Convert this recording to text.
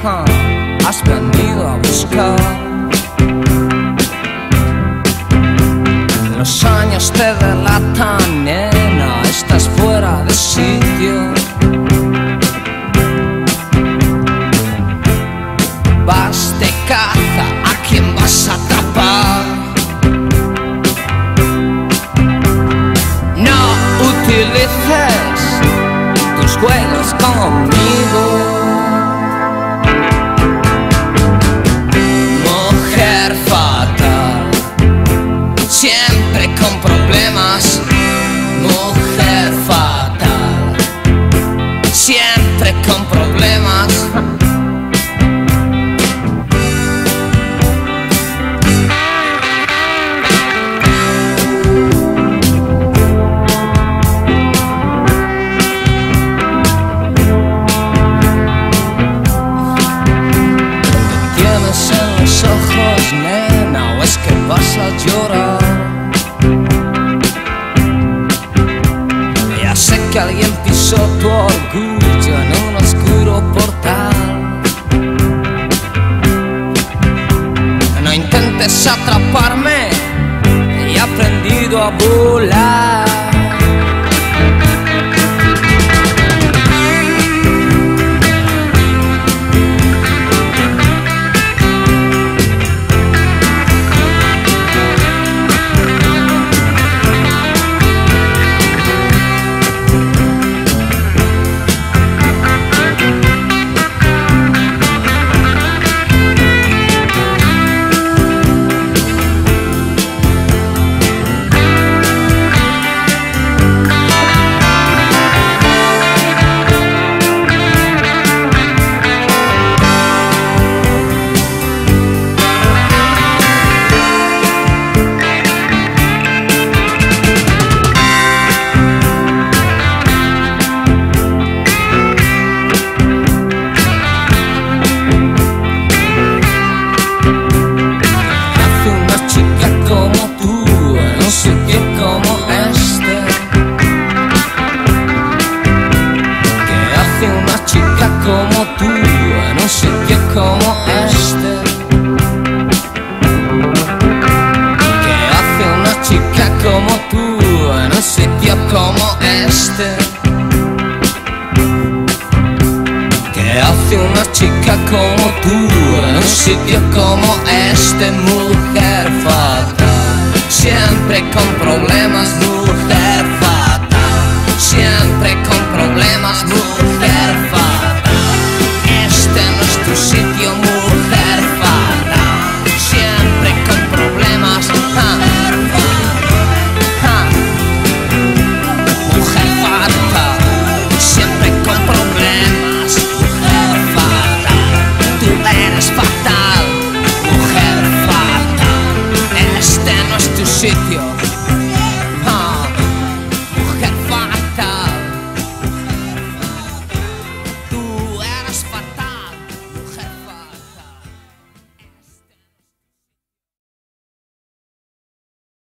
has venido a buscar. Los años te delatan, nena, estás fuera de sitio. Vas de caza, ¿a quién vas a atrapar? No utilices tus juegos conmigo. Mujer fatal, siempre con problemas. Mujer fatal, siempre con problemas. En los ojos, nena, o es que vas a llorar. Ya sé que alguien pisó tu orgullo en un oscuro portal. No intentes atraparme, he aprendido a volar. Como tú, en un sitio como este. ¿Qué hace una chica como tú en un sitio como este? ¿Qué hace una chica como tú en un sitio como este? Mujer fatal, siempre con problemas. Mujer fatal, siempre con problemas. Mujer